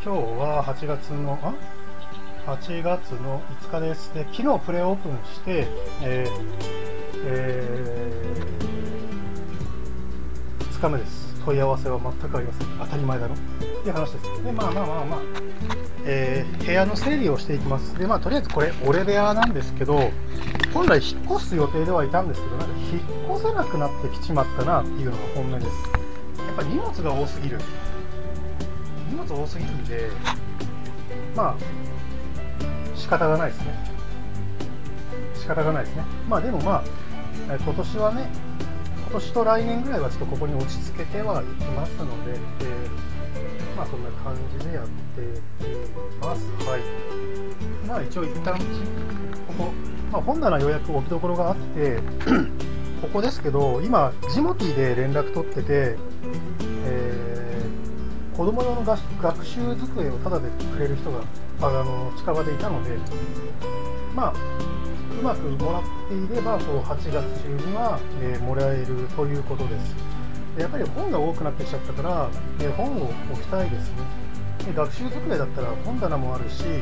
今日は8月の5日です。で、昨日プレオープンして、2日目です。問い合わせは全くありません。当たり前だろっていう話です。で、部屋の整理をしていきます。で、とりあえずこれ、俺部屋なんですけど、本来引っ越す予定ではいたんですけど、なんか引っ越せなくなってきちまったなっていうのが本音です。やっぱ荷物が多すぎる。荷物多すぎるんで、仕方がないですね。仕方がないですね。でも今年はね、今年と来年ぐらいはちょっとここに落ち着けてはいきますので、そんな感じでやっていきます。はい。一応一旦ここ、本棚予約置きどころがあってここですけど、今ジモティで連絡取ってて、子供用の学習机をタダでくれる人が近場でいたので、うまくもらっていれば8月中には、もらえるということです。でやっぱり本が多くなってきちゃったから、本を置きたいですね。で学習机だったら本棚もあるし、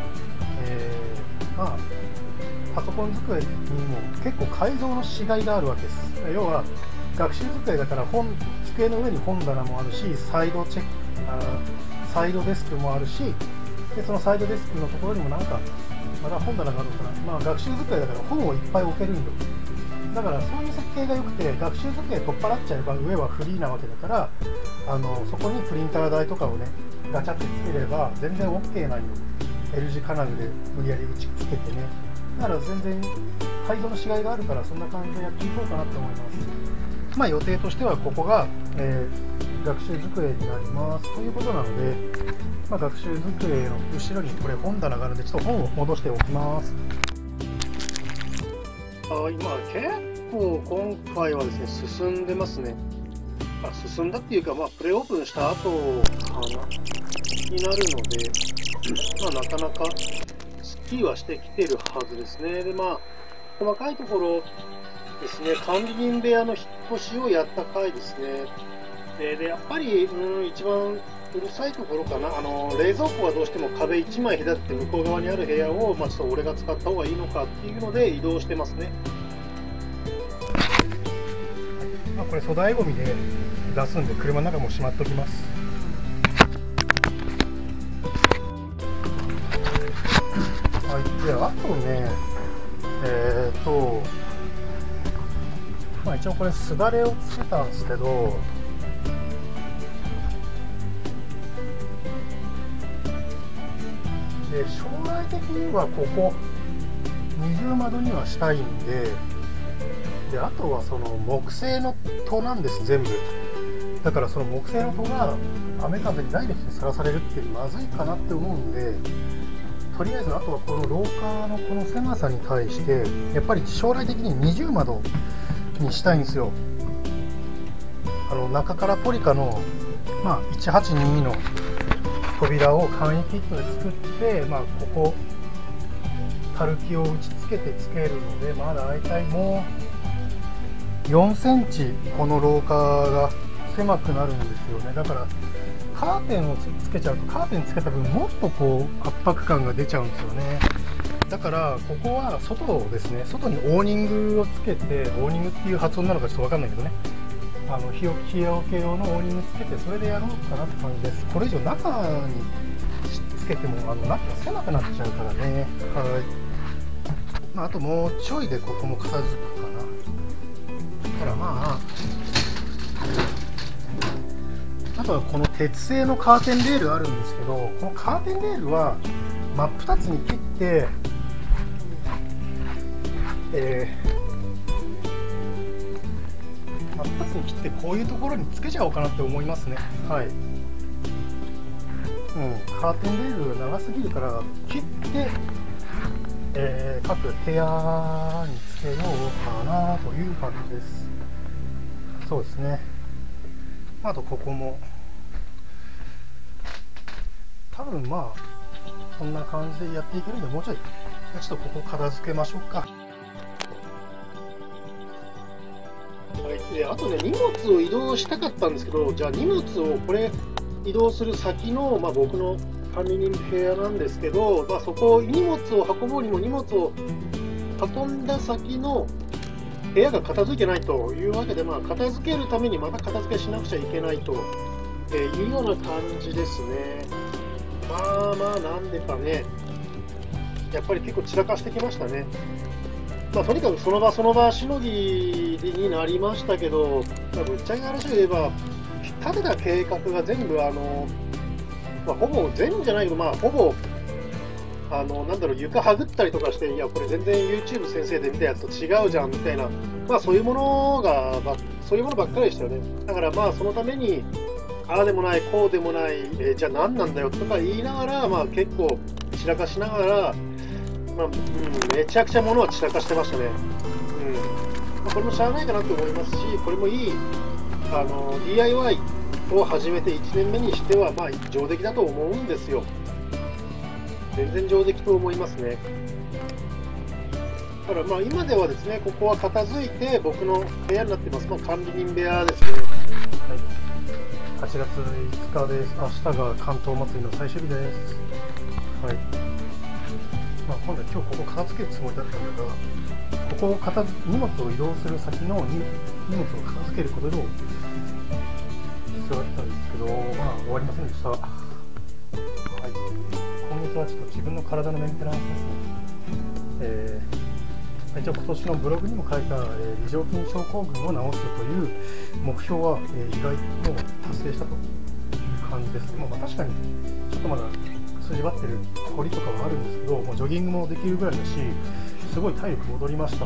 パソコン机にも結構改造のしがいがあるわけです。要は学習机だから机の上に本棚もあるし、サイドデスクもあるし、でそのサイドデスクのところにもまだ本棚があるのかな。学習机だから本をいっぱい置けるんよ。だからそういう設計が良くて、学習机取っ払っちゃえば上はフリーなわけだから、そこにプリンター台とかをねガチャってつければ全然 OK なんよ。L 字金具で無理やり打ち付けてね。だから全然改造のしがいがあるから、そんな感じでやっていこうかなと思います。予定としてはここが、学習机になりますということなので、学習机の後ろにこれ本棚があるので、ちょっと本を戻しておきます。結構今回はですね進んでますね。進んだっていうか、プレオープンした後かなになるので、なかなかスッキリはしてきてるはずですね。で細かいところですね、管理人部屋の引っ越しをやった回ですね。でやっぱり一番うるさいところかな、冷蔵庫はどうしても壁1枚隔てて向こう側にある部屋を、ちょっと俺が使った方がいいのかっていうので移動してますね。これ粗大ごみで出すんで、車の中もしまっておきます。であとね、一応これすだれをつけたんですけど、将来的にはここ二重窓にはしたいんで、あとはその木製の戸なんです、全部。だからその木製の戸が雨風にダイレクトにさらされるってまずいかなって思うんで、とりあえずあとはこの廊下のこの狭さに対してやっぱり将来的に二重窓にしたいんですよ。中からポリカの、182の扉を簡易キットで作って、ここタルキを打ち付けてつけるので、大体もう4センチこの廊下が狭くなるんですよね。だからカーテンをつけちゃうと、カーテンつけた分もっと圧迫感が出ちゃうんですよね。だからここは外ですね、外にオーニングをつけて、オーニングっていう発音なのかちょっと分かんないけどね、日よけ用のオーニングつけて、それでやろうかなって感じです。これ以上中につけても中が狭くなっちゃうからね。あともうちょいでここも片付くかな。だからあとはこの鉄製のカーテンレールあるんですけど、このカーテンレールは真っ二つに切って、真っ二つに切ってこういうところにつけちゃおうかなって思いますね。カーテンレールが長すぎるから切って、各部屋につけようかなという感じです。そうですね。あとここも多分こんな感じでやっていけるんで、もうちょいちょっとここ片付けましょうか。あとね、荷物を移動したかったんですけど、じゃあ荷物をこれ移動する先の、僕の管理人部屋なんですけど、そこ、荷物を運ぼうにも荷物を運んだ先の部屋が片付いてないというわけで、片付けるためにまた片付けしなくちゃいけないというような感じですね。なんでかね、やっぱり結構散らかしてきましたね。とにかくその場その場しのぎになりましたけど、ぶっちゃけ話を言えば、立てた計画が全部、ほぼ全部じゃないけど、ほぼ、床はぐったりとかして、いや、これ全然 YouTube 先生で見たやつと違うじゃんみたいな、そういうものばっかりでしたよね。だから、そのために、ああでもない、こうでもない、じゃあ何なんだよとか言いながら、結構散らかしながら、めちゃくちゃ物は散らかしてましたね。これもしゃあないかなと思いますし、これもいいDIY を始めて1年目にしては、上出来だと思うんですよ。全然上出来と思いますね。だから今ではですね、ここは片付いて僕の部屋になってます。管理人部屋ですね。はい、8月5日です。明日が関東祭りの最終日です。はい。今度は今日ここ片付けるつもりだったんだが、ここを荷物を移動する先の荷物を片付けることで必要だったんですけど、終わりませんでした。はい。今月はちょっと自分の体のメンテナンスですね。一応今年のブログにも書いた、梨状筋症候群を治すという目標は、意外と達成したという感じですね。確かにちょっとまだ筋張ってる凝りとかはあるんですけど、ジョギングもできるぐらいだし、すごい体力戻りました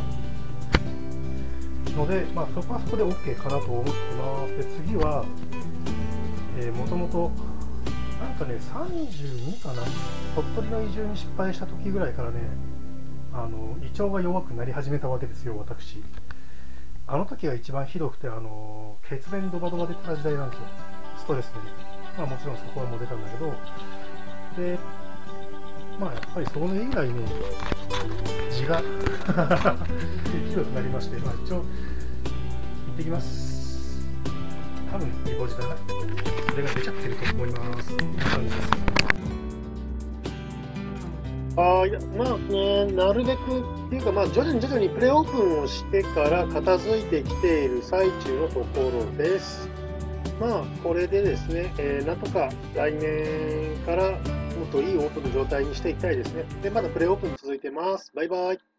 ので、そこはそこで OK かなと思ってます。で、次は、もともと32かな、鳥取の移住に失敗した時ぐらいからね、胃腸が弱くなり始めたわけですよ、私。あの時が一番ひどくて、血便ドバドバ出てた時代なんですよ、ストレスで。もちろんそこはもう出たんだけど、で、やっぱりそれ以来ね、痔がひどくなりまして、一応、行ってきます。多分、イボ痔だな。それが出ちゃってると思います。こんな感じです。なるべくっていうか、徐々にプレオープンをしてから片付いてきている最中のところです。これでですね、なんとか来年からもっといいオープンの状態にしていきたいですね。で、まだプレオープン続いてます。バイバイ。